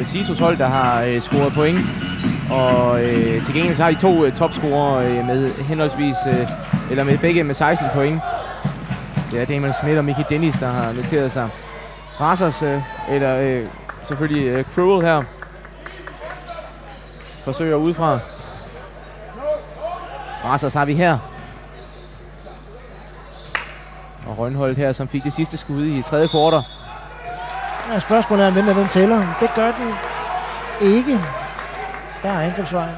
Sisus hold, der har scoret point. Og til gengæld så har de to topscorere med henholdsvis, eller med begge med 16 point. Det er Damon Smith og Mickey Dennis, der har noteret sig. Brassers, selvfølgelig Cruel her. Forsøger udefra. Brassers har vi her. Og Rønholdt her, som fik det sidste skud i tredje kvartal. Ja, spørgsmålet er, hvem er den tæller? Det gør den ikke. Der er angrebsvejen.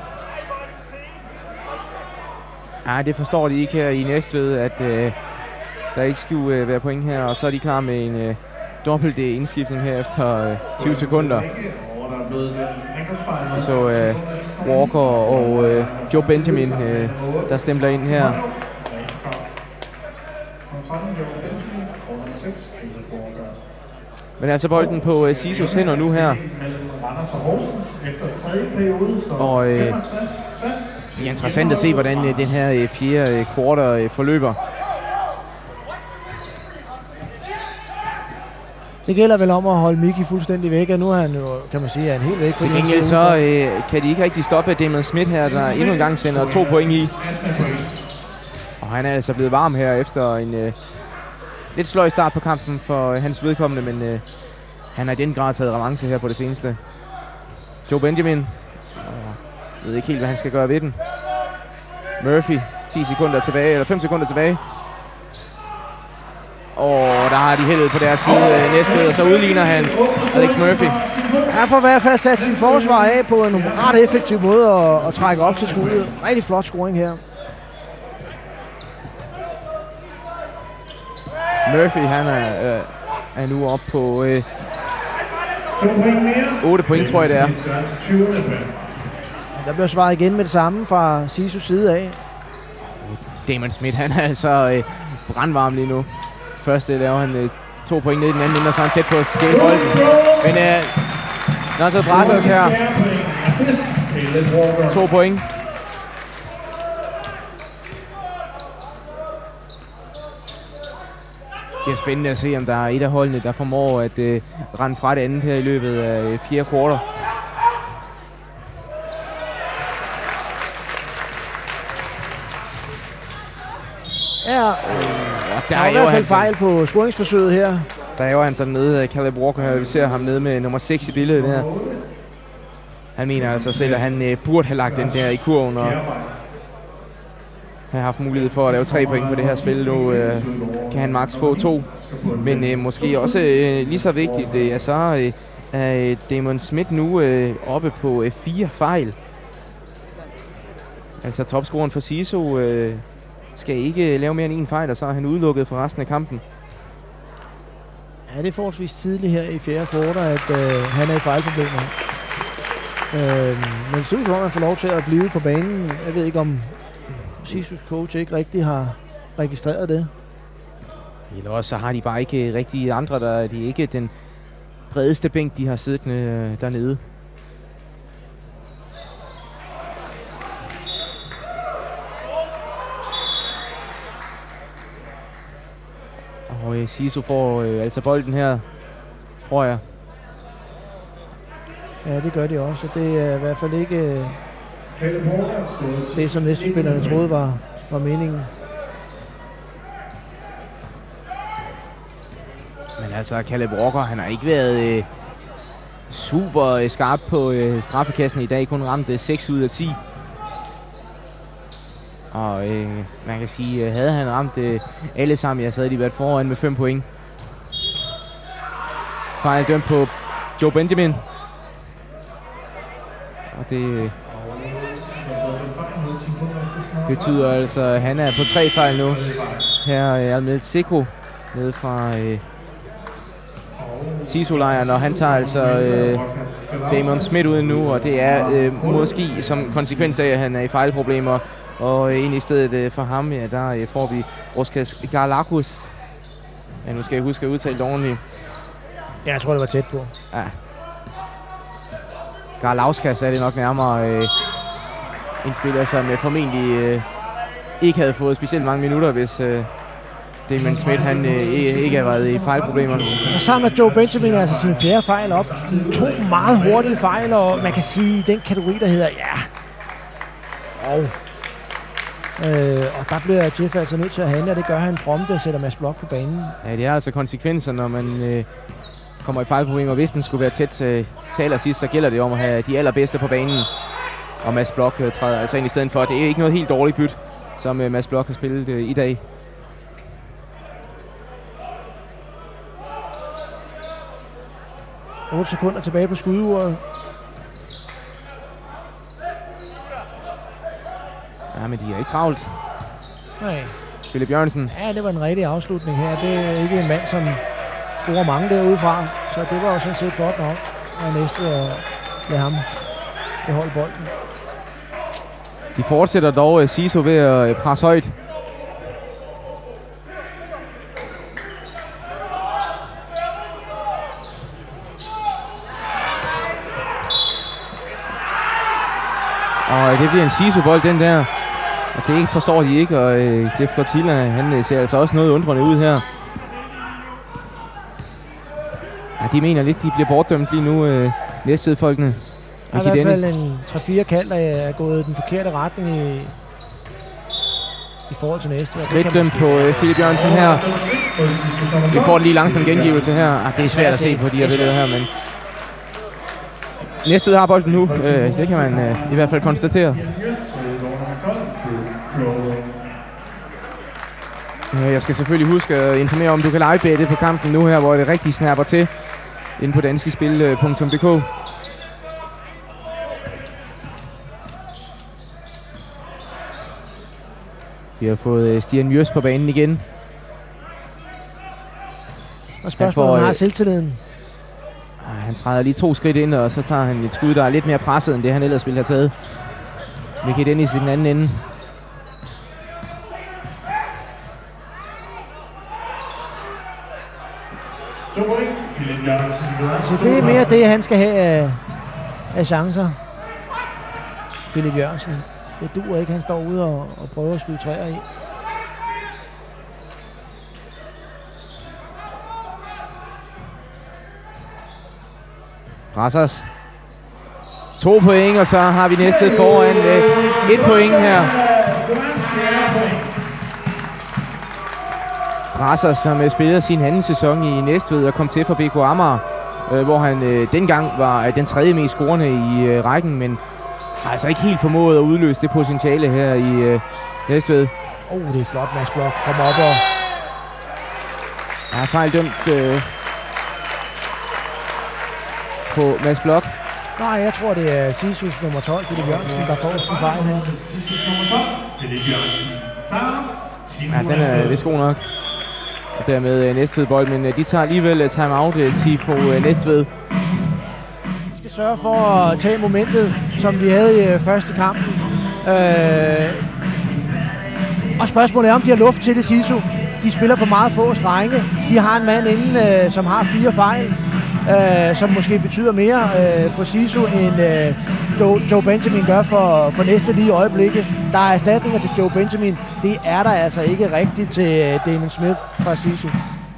Ja, det forstår de ikke her i Næstved, at der ikke skulle være point her. Og så er de klar med en dobbelt indskiftning her efter 20 sekunder. Så Walker og Joe Benjamin, der stempler ind her. Men altså bolden på Sisus hænder nu her. Og det er interessant at se, hvordan den her fjerde kvartal forløber. Det gælder vel om at holde Mickey fuldstændig væk, og nu er han jo, kan man sige, en helt væk. Til gengæld så kan de ikke rigtig stoppe Damon Smith her, der endnu en gang sender 2 point i. Og han er altså blevet varm her efter en lidt sløj start på kampen for hans vedkommende, men han har i den grad taget revanche her på det seneste. Joe Benjamin. Jeg ved ikke helt, hvad han skal gøre ved den. Murphy, 10 sekunder tilbage, eller 5 sekunder tilbage. Og der har de heldet på deres side Næstved, og så udligner han Alex Murphy. Han får i hvert fald sat sin forsvar af på en ret effektiv måde at trække op til skuddet. Rigtig flot scoring her. Murphy, han er nu op på 8 point, tror jeg det er. Der bliver svaret igen med det samme fra Sisus side af. Damon Smith, han er altså brandvarm lige nu. Først laver han 2 point ned i den anden ende, og så er han tæt på at stjæle bolden. Men når så Brassers her. 2 point. Det er spændende at se, om der er et af holdene, der formår at rende fra det andet her i løbet af 4 kvartal. Ja, der er i hvert fald fejl på scoringsforsøget her. Der er jo han sådan nede, Caleb Walker her. Vi ser ham nede med nummer 6 i billedet her. Han mener altså selv, at han burde have lagt den der i kurven og have haft mulighed for at lave 3 point på det her spil. Nu kan han max få 2. Men måske også lige så vigtigt, så er Damon Smith nu oppe på 4 fejl. Altså topscoren for Sisu skal ikke lave mere end 1 fejl, og så er han udelukket for resten af kampen. Ja, det er forholdsvis tidligt her i fjerde kvartal, at han er i fejlproblemer. Men det ser ud som om, han får lov til at blive på banen. Jeg ved ikke, om Sisus coach ikke rigtig har registreret det. Eller også så har de bare ikke rigtig andre, de er ikke den bredeste bænk, de har siddet dernede. Og Sisu får altså bolden her, tror jeg. Ja, det gør de også. Det er i hvert fald ikke det, som næstespillerne troede var meningen. Men altså, Caleb Walker, han har ikke været super skarp på straffekassen i dag. Kun ramt 6 ud af 10. Og man kan sige, havde han ramt alle sammen, så havde de været foran med 5 point. Fejl dømt på Joe Benjamin. Og det betyder altså, at han er på 3 fejl nu. Her er med Seko nede fra Sisu-lejren, og han tager altså Damon Smith ud nu, og det er måske som konsekvens af, at han er i fejlproblemer. Og ind i stedet for ham, ja, der får vi Ruskas Garlakus. Ja, nu skal jeg huske at udtale det ordentligt. Ja, jeg tror, det var tæt på. Ja. Garlauskas er det nok nærmere en spiller, som formentlig ikke havde fået specielt mange minutter, Damon Smith, han ikke har været i fejlproblemer. Og samler Joe Benjamin altså sin fjerde fejl op. 2 meget hurtige fejl, og man kan sige, den kategori, der hedder, ja. Og der bliver Jeff altså nødt til at handle, og det gør han prompte og sætter Mads Bloch på banen. Ja, det er altså konsekvenser, når man kommer i fejlproblemer. Hvis den skulle være tæt til allersidst, så gælder det om at have de allerbedste på banen. Og Mads Bloch træder altså ind i stedet for. Det er ikke noget helt dårligt byt, som Mads Bloch har spillet i dag. – 8 sekunder tilbage på skuduret. Ja, men de er ikke travlt. Nej. Philip Jørgensen. Ja, det var en rigtig afslutning her. Det er ikke en mand, som scorer mange derudefra. Så det var jo sådan set godt nok. Og næste lade ham beholde bolden. De fortsætter dog Sisu ved at presse højt. Og det bliver en Sisu-bold, den der. Og det forstår de ikke, og Jeff Gortilla, han ser altså også noget undrende ud her. Ja, de mener lidt, de bliver bortdømt lige nu, Næstved-folkene. Der er i hvert fald en 3-4 kald, der er gået i den forkerte retning i forhold til Næstved. Skridtdømt på Philip Jørgensen her. Vi får lige langsomt gengivelse her. Det er svært at se på de her billeder her, men Næstved har bolden nu. Det kan man i hvert fald konstatere. Jeg skal selvfølgelig huske at informere om, du kan livebette på kampen nu her, hvor det rigtig snapper til inde på danskespil.dk. Vi har fået Stian Mjøs på banen igen. Og spørgsmålet har selvtilliden. Han træder lige 2 skridt ind, og så tager han et skud, der er lidt mere presset, end det han ellers ville have taget. Mickey Dennis i den anden ende. Altså det er mere det, han skal have af chancer. Philip Jørgensen. Det duer ikke, han står ude og prøver at skyde træer i. Brassers. 2 point, og så har vi næste foran 1 point her. Brassers, som spillede sin anden sæson i Næstved og kom til fra BK Amager, hvor han dengang var den 3. mest scorende i rækken, men har altså ikke helt formået at udløse det potentiale her i Næstved. Det er flot, Mads Bloch kommer op og... Ja, fejl dømt på Mads Bloch. Nej, jeg tror, det er Sisus nummer 12, Philip Jørgensen, der får sin fejl her. Ja, den er vist god nok. Og dermed Næstved bold, men de tager alligevel timeout, Tifo Næstved. Vi skal sørge for at tage momentet, som vi havde i første kampen. Og spørgsmålet er, om de har luft til det, Sisu. De spiller på meget få strenge. De har en mand inden, som har 4 fejl. Som måske betyder mere for Sisu, end Joe Benjamin gør for Næstved lige i øjeblikket. Der er erstatninger til Joe Benjamin. Det er der altså ikke rigtigt til Damon Smith fra Sisu.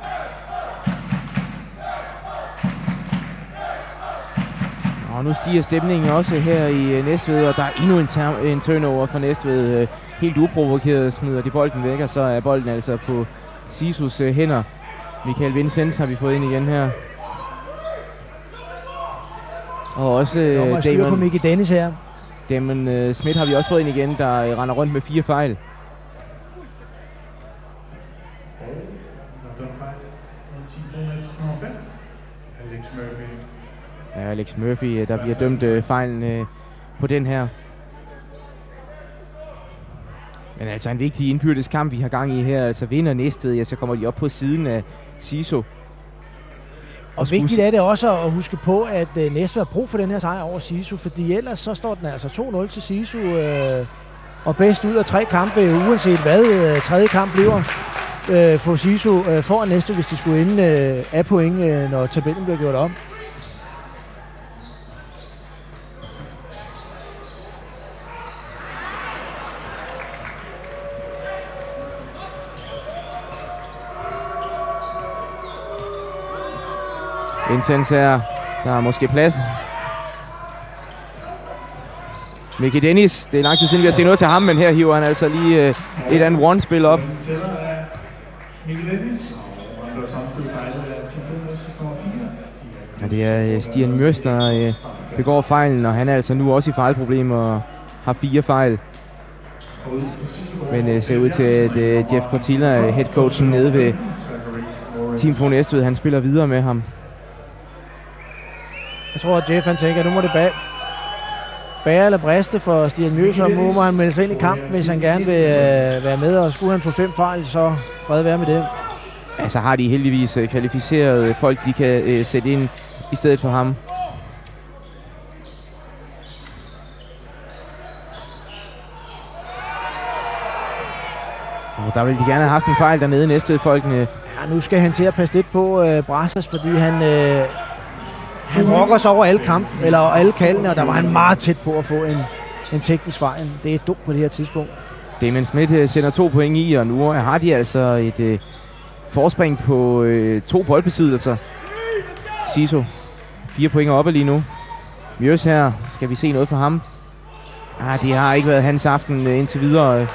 Og nu stiger stemningen også her i Næstved, og der er endnu en turnover for Næstved. Helt uprovokeret smider de bolden væk, og så er bolden altså på Sisus hænder. Michael Vincents har vi fået ind igen her. Og også Damon på Mickey Dennis her. Damon Smith har vi også fået ind igen, der render rundt med 4 fejl. Ja, Alex Murphy, der bliver dømt fejlen på den her. Men altså en vigtig indbyrdes kamp, vi har gang i her. Altså vinder Næstved, ja, så kommer de op på siden af Sisu. Og vigtigt er det også at huske på, at Næstved har brug for den her sejr over Sisu, fordi ellers så står den altså 2-0 til Sisu, og bedst ud af 3 kampe, uanset hvad tredje kamp bliver for Sisu, foran Næstved, hvis de skulle ende af point, når tabellen bliver gjort om. Intens her. Der er måske plads. Mickey Dennis. Det er lang tid siden, vi har set noget til ham, men her hiver han altså lige et andet one-spil op. Ja, det er Stian Mjøs, der begår fejlen, og han er altså nu også i fejlproblemer og har 4 fejl. Men ser ud til, at Jeff Cortilla, headcoachen nede ved Team Fon Næstved, han spiller videre med ham. Jeg tror, at Jeff han tænker, at nu må det bære eller briste for Stian Mjøs, og nu må han melde sig ind i kampen, hvis han gerne vil være med, og skulle han få 5 fejl, så fred være med det. Ja, så har de heldigvis kvalificerede folk, de kan sætte ind i stedet for ham. Og der ville de gerne have haft en fejl dernede i Næstved-folkene. Ja, nu skal han til at passe lidt på Brassers, fordi han rokker sig over alle kampen, eller alle kaldene, og der var han meget tæt på at få en teknisk fejl. Det er dumt på det her tidspunkt. Damon Smith sender 2 point i, og nu har de altså et forspring på 2 boldbesiddelser. Siso 4 point oppe lige nu. Mjøs her, skal vi se noget for ham? Det har ikke været hans aften indtil videre.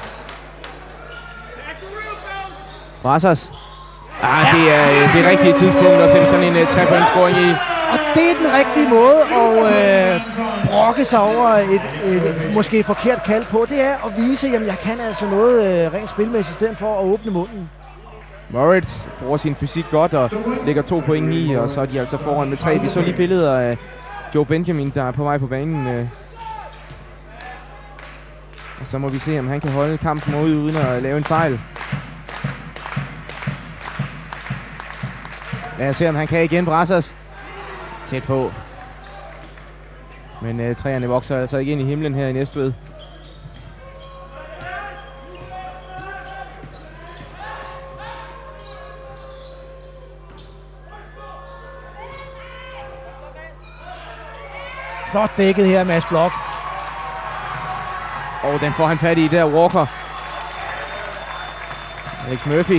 Brassers. Det er det rigtige tidspunkt at sende sådan en 3-point-scoring i. Og det er den rigtige måde at brokke sig over et måske forkert kald på. Det er at vise, at jeg kan altså noget rent spilmæssigt i stedet for at åbne munden. Moritz bruger sin fysik godt og lægger 2 point i, og så er de altså foran med 3. Vi så lige billeder af Joe Benjamin, der er på vej på banen. Og så må vi se, om han kan holde kampen ud uden at lave en fejl. Lad os se, om han kan igen. Brassers tæt på. Men træerne vokser altså ikke ind i himlen her i Næstved. Flot dækket her, Mads Blok. Og den får han fat i der, Walker. Alex Murphy.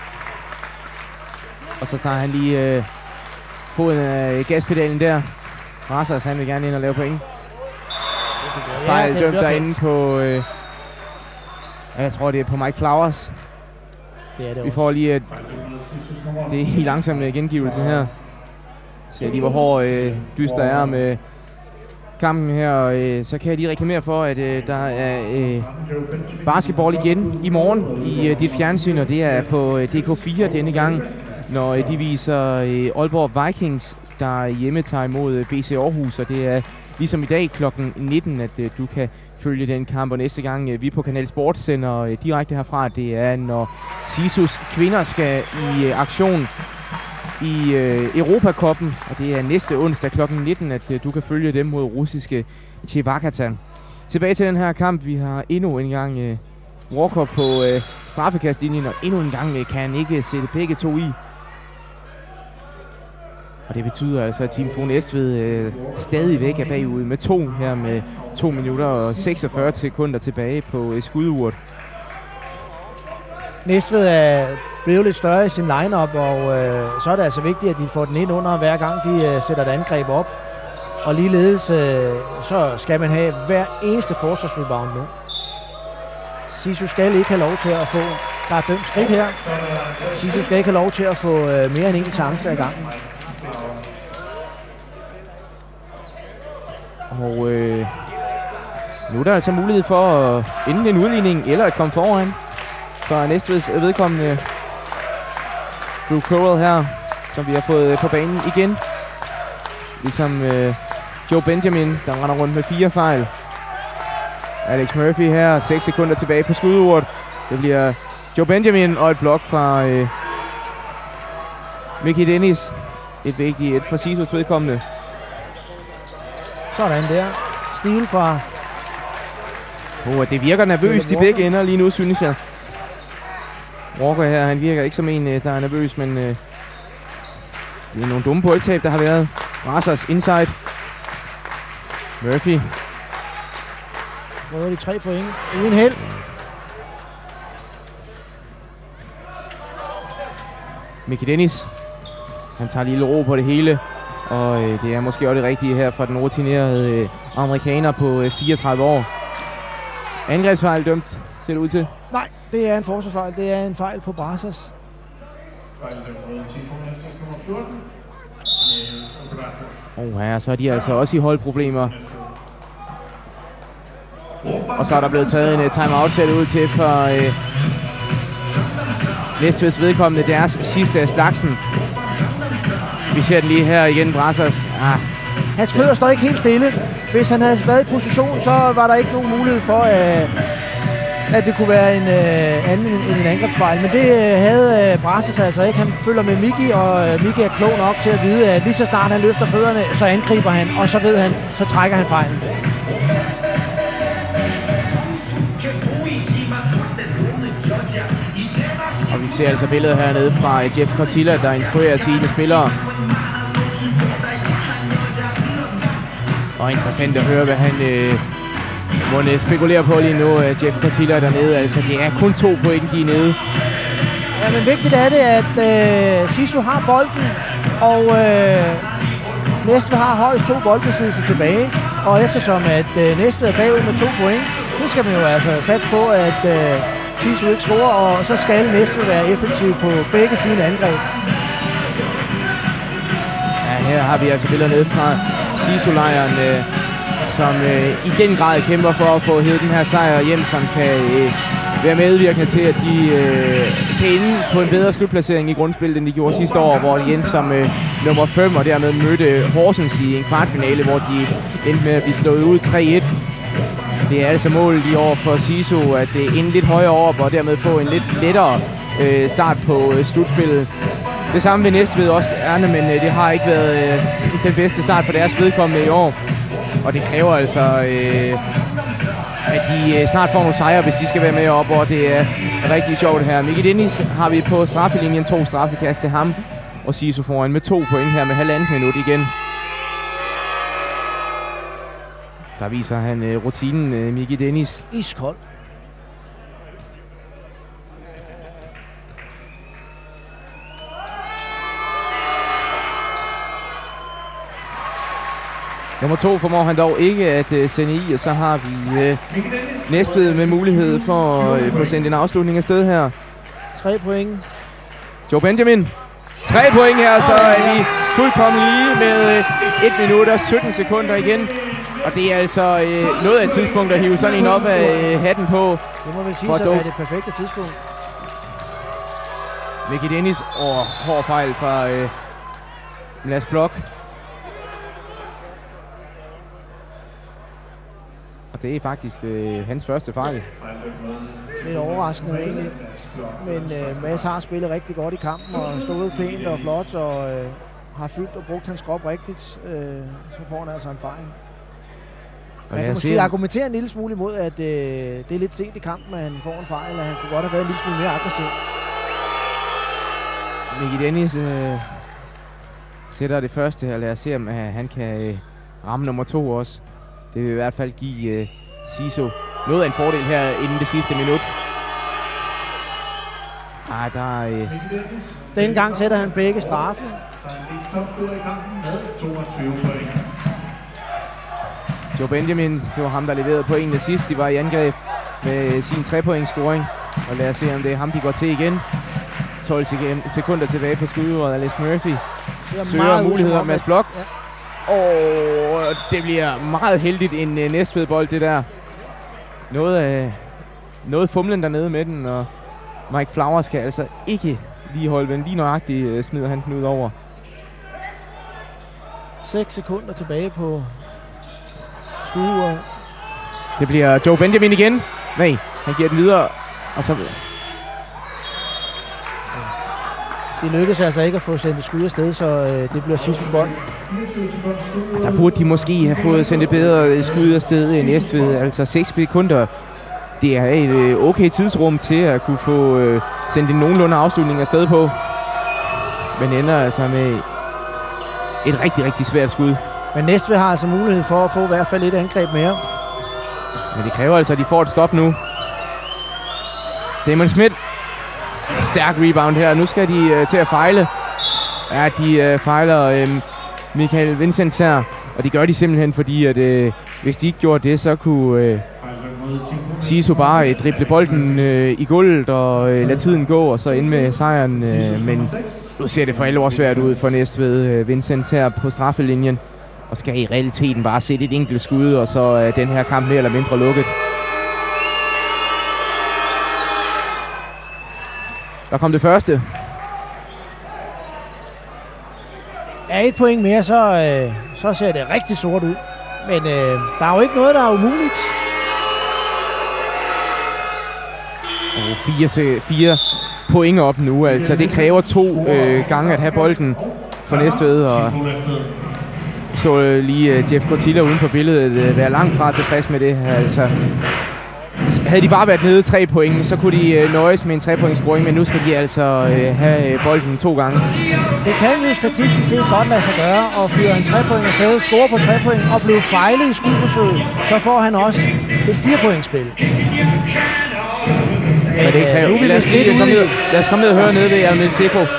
Og så tager han lige foden af gaspedalen der. Brassers, han vil gerne ind og lave point. Fejl dømt derinde på... jeg tror, det er på Mike Flowers. Det er det. Vi får lige... det er helt langsomt gengivelse her. Så lige hvor hård dyster er med kampen her. Og, så kan jeg lige reklamere for, at der er basketball igen i morgen i dit fjernsyn. Og det er på DK4 denne gang, når de viser Aalborg Vikings, der hjemme tager imod BC Aarhus, og det er ligesom i dag kl. 19, at du kan følge den kamp, og næste gang vi på Kanal Sport sender direkte herfra, det er, når Sisus kvinder skal i aktion i Europacuppen, og det er næste onsdag kl. 19, at du kan følge dem mod russiske Chevakata. Tilbage til den her kamp, vi har endnu en gang Walker på straffekastlinjen, og endnu en gang kan han ikke sætte begge to i. Og det betyder altså, at Team Fon Næstved stadigvæk er bagud med 2 her med 2 minutter og 46 sekunder tilbage på skuduret. Næstved er blevet lidt større i sin line-up, og så er det altså vigtigt, at de får den ind under hver gang de sætter et angreb op. Og ligeledes så skal man have hver eneste forsvarsrebound nu. Sisu skal ikke have lov til at få... Der er dømt skridt her. Sisu skal ikke have lov til at få mere end en enkelt chance ad gangen. Og nu er der altså mulighed for at enten en udligning eller at komme foran for Næstveds vedkommende. Drew Correll her, som vi har fået på banen igen. Ligesom Joe Benjamin, der render rundt med 4 fejl. Alex Murphy her, 6 sekunder tilbage på skuduret. Det bliver Joe Benjamin og et blok fra Mickey Dennis. Et vigtigt et for Sisus vedkommende. Sådan der. Stil fra... det virker nervøst i begge ender lige nu, synes jeg. Walker her, han virker ikke som en, der er nervøs, men det er nogle dumme boldtab, der har været. Brassers inside. Murphy. Prøver de 3 point. Uden held. Mickey Dennis. Han tager lille ro på det hele. Og det er måske også det rigtige her for den rutinerede amerikaner på 34 år. Angrebsfejl dømt, ser det ud til? Nej, det er en forsvarsfejl. Det er en fejl på Brazers. Her, så er de altså også i holdproblemer. Og så er der blevet taget en timeout, ser det ud til, for Næstveds vedkommende. Deres sidste af slagsen. Vi ser den lige her igen, Brazers. Hans fødder står ikke helt stille. Hvis han havde været i position, så var der ikke nogen mulighed for, at det kunne være en anden end en angrebsfejl. Men det havde Brazers altså ikke. Han følger med Miki, og Miki er klog nok til at vide, at lige så snart han løfter fødderne, så angriber han, og så ved han, så trækker han fejlen. Og vi ser altså billedet hernede fra Jeff Cortilla, der instruerer sine spillere. Og interessant at høre, hvad han må spekulere på lige nu, Jeff Cortilla dernede. Altså, det er kun 2 point, de er nede. Ja, men vigtigt er det, at Sisu har bolden, og Næstved har højst 2 boldbesiddelser tilbage. Og eftersom at Næstved er bagud med 2 point, det skal man jo altså satse på, at Sisu ikke scorer, og så skal Næstved være effektiv på begge sine angreb. Ja, her har vi altså billeder nede fra Sisu-lejren, som i den grad kæmper for at få hævet den her sejr hjem, som kan være medvirkende til, at de kan ende på en bedre slutplacering i grundspillet, end de gjorde sidste år, hvor de endte som nummer 5, og dermed mødte Horsens i en kvartfinale, hvor de endte med at blive slået ud 3-1. Det er altså målet i år for Sisu, at ende lidt højere op, og dermed få en lidt lettere start på slutspillet. Det samme vil Næstved også gerne, men det har ikke været den bedste start for deres vedkommende i år. Og det kræver altså, at de snart får nogle sejre, hvis de skal være med op, og det er rigtig sjovt her. Miki Dennis har vi på straffelinjen, 2 straffekast til ham, og Sisu foran med 2 point her med 1,5 minut igen. Der viser han rutinen, Miki Dennis. Iskold. Nummer 2 formår han dog ikke at sende i, og så har vi Næstved med mulighed for at få sendt en afslutning af sted her. 3 point. Joe Benjamin. 3 point her, så er vi fuldkommen lige med 1 minut og 17 sekunder igen. Og det er altså noget af et tidspunkt at hive sådan en op af hatten på. Det må vel sige, at det er det perfekte tidspunkt. Miki Dennis og hård fejl fra Mads Blok. Og det er faktisk hans første fejl. Lidt overraskende egentlig. Men Mads har spillet rigtig godt i kampen og stået pænt og flot og har fyldt og brugt hans krop rigtigt. Så får han altså en fejl. Man kan måske argumentere en lille smule imod, at det er lidt sent i kampen, at han får en fejl, og han kunne godt have været en lille smule mere aggressiv. Miki Dennis sætter det første her. Lad os se, om han kan ramme nummer 2 også. Det vil i hvert fald give Sisu noget af en fordel her inden det sidste minut. Den gang sætter han begge straffe. Joe Benjamin, det var ham, der leverede pointene sidst. De var i angreb med sin 3-points-scoring. Og lad os se, om det er ham, de går til igen. 12 sekunder tilbage på skuddet. Alex Murphy søger muligheder med Mads Blok. Ja. Og det bliver meget heldigt en Næstved-bold, det der. Noget fumlen dernede med den, og Mike Flowers kan altså ikke lige holde den. Lige nøjagtigt smider han den ud over. 6 sekunder tilbage på skuddet. Det bliver Joe Benjamin igen. Nej, han giver den videre, og så videre. Det lykkes altså ikke at få sendt et skud afsted, så det bliver sidste bold. Der burde de måske have fået sendt et bedre skud afsted end Næstved. Altså 6 sekunder. Det er et okay tidsrum til at kunne få sendt en nogenlunde afslutning afsted på. Men ender altså med et rigtig, rigtig svært skud. Men Næstved har altså mulighed for at få i hvert fald et angreb mere. Men det kræver altså, at de får et stop nu. Damon Smith. Stærk rebound her. Nu skal de til at fejle. Ja, de fejler Michael Vincent her. Og det gør de simpelthen, fordi at hvis de ikke gjorde det, så kunne Sisu bare drible bolden i gulvet og lade tiden gå, og så ind med sejren. Men nu ser det for alvor svært ud for Næstved. Vincent her på straffelinjen, og skal i realiteten bare sætte et enkelt skud, og så den her kamp mere eller mindre lukket. Der kom det første. Ja, 1 point mere, så ser det rigtig sort ud. Men der er jo ikke noget, der er umuligt. Og 4 point op nu. Altså, det kræver 2 gange at have bolden for Næstved. Og så lige Jeff Cortilla uden for billedet være langt fra tilfreds med det. Altså, havde de bare været nede 3 point, så kunne de nøjes med en 3-points-scoring, men nu skal de altså have bolden 2 gange. Det kan jo statistisk set godt lade sig gøre at fyre en 3-point afsted, score på 3 point og blive fejlet i skudforsøget, så får han også et 4-points-spil. Men det kræver. Lad os komme ned og høre nede ved Almel Seko. They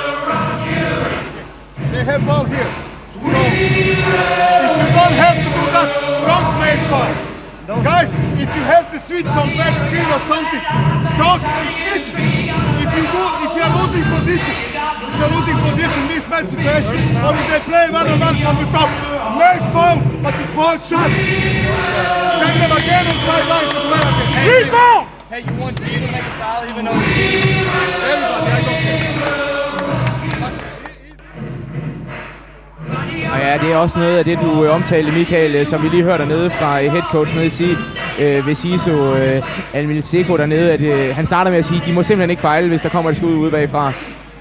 have ball here. So if you don't have to do that, don't make fun. Guys, if you have to switch some back screen or something, don't and switch. If you are losing position, mismatch situation, or if they play one-on-one from the top, make foul, but before shot, send them again on sideline to play again. Read ball! Hey, you want me to make a foul even though it's Everybody, I don't care. Og ja, det er også noget af det, du omtalte, Michael, som vi lige hørte dernede fra headcoach nede sige ved Sisu Almel Seko dernede, at han starter med at sige, at de må simpelthen ikke fejle, hvis der kommer et skud ude bagfra.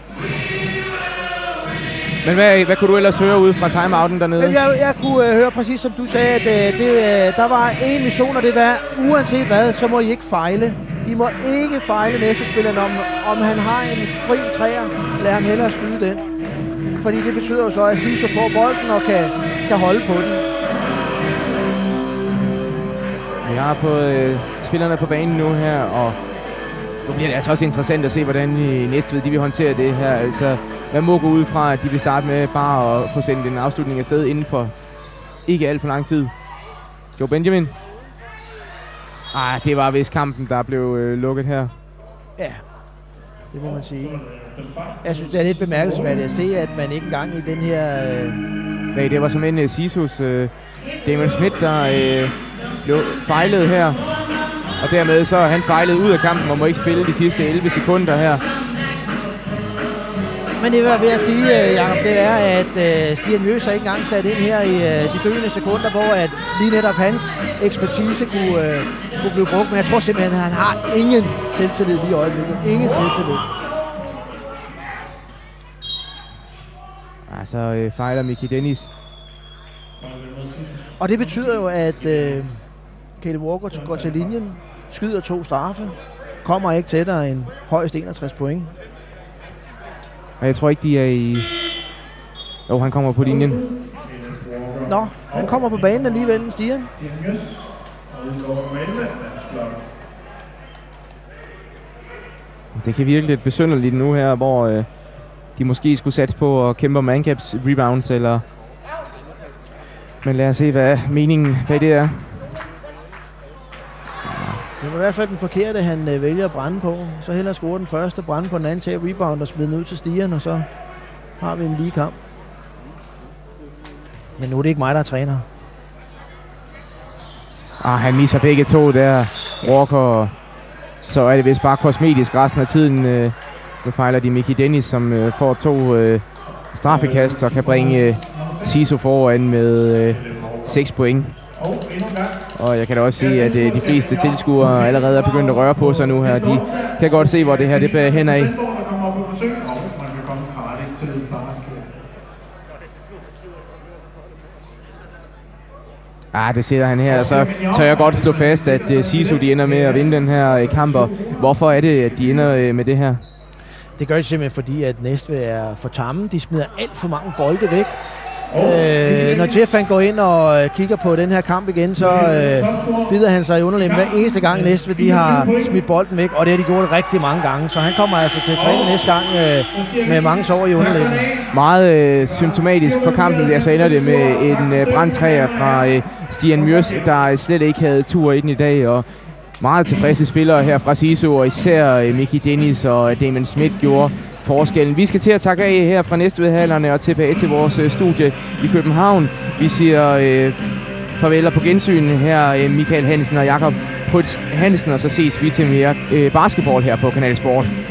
Men hvad kunne du ellers høre ude fra timeouten dernede? Jeg kunne høre præcis som du sagde, at der var en mission, og det var, uanset hvad, så må I ikke fejle. I må ikke fejle næstespilleren, om han har en fri træer, lad ham hellere skyde den. Fordi det betyder jo så, at Sisu får bolden og kan holde på den. Vi har fået spillerne på banen nu her, og nu bliver det altså også interessant at se, hvordan i Næstved de vil håndtere det her. Altså, man må gå ud fra, at de vil starte med bare at få sendt en afslutning afsted inden for ikke alt for lang tid. Joe Benjamin. Det var vist kampen, der blev lukket her. Ja, det må man sige. Jeg synes, det er lidt bemærkelsesværdigt at se, at man ikke engang i den her... Nej, det var som en Sisus Damon Smith, der blev fejlet her. Og dermed så er han fejlet ud af kampen og må ikke spille de sidste 11 sekunder her. Men det var ved at sige, Jacob, det er, at Stian Mjøs har ikke engang sat ind her i de døende sekunder, hvor at lige netop hans ekspertise kunne blive brugt. Men jeg tror simpelthen, at han har ingen selvtillid lige i øjeblikket. Ingen selvtillid. Altså fejler Mickey Dennis. Og det betyder jo, at Caleb Walker går til linjen, skyder 2 straffe, kommer ikke tættere end højst 61 point. Og jeg tror ikke, de er i... Jo, han kommer på linjen. Nå, han kommer på banen alligevel, Stian. Det kan virke lidt besynderligt nu her, hvor de måske skulle satse på at kæmpe om ancaps rebounds, eller... Men lad os se, hvad meningen bag det er. Det var i hvert fald den forkerte, han vælger at brænde på. Så hellere score den første, brænde på den anden, tage rebound og smide den ud til Stian, og så har vi en lige kamp. Men nu er det ikke mig, der er træner. Han misser begge to der, Walker. Så er det vist bare kosmetisk resten af tiden. Nu fejler de Mickey Dennis, som får 2 straffekast og kan bringe Sisu foran med 6 point. Og jeg kan da også se, at de fleste tilskuere allerede er begyndt at røre på sig nu her. De kan godt se, hvor det her det bærer hen af. Det sætter han her, så tør jeg godt stå fast, at Sisu de ender med at vinde den her kamp. Hvorfor er det, at de ender med det her? Det gør de simpelthen, fordi at Næstved er for tamme. De smider alt for mange bolde væk. Når Jeff han går ind og kigger på den her kamp igen, så bider han sig i underlæben hver eneste gang Næstved de har smidt bolden væk, og det har de gjort rigtig mange gange, så han kommer altså til at træne næste gang med mange sår i underlæben. Meget symptomatisk for kampen, så ender det med en brandtræer fra Stian Mjøs, der slet ikke havde tur i den i dag, og meget tilfredse spillere her fra Sisu, og især Miki Dennis og Damon Schmidt gjorde forskellen. Vi skal til at takke af her fra Næstvedhallerne og tilbage til vores studie i København. Vi siger farvel og på gensyn her, Michael Hansen og Jakob Prytz Hansen, og så ses vi til mere basketball her på Kanal Sport.